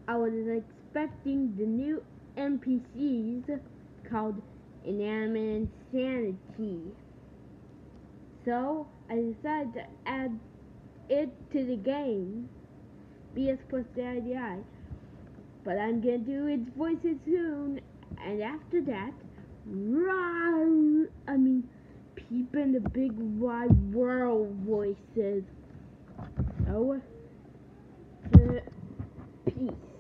I was expecting the new NPCs called Inanimate Insanity. So I decided to add it to the game. BS plus the IDI. But I'm gonna do its voices soon. And after that, peep in the big wide world voices. So, peace.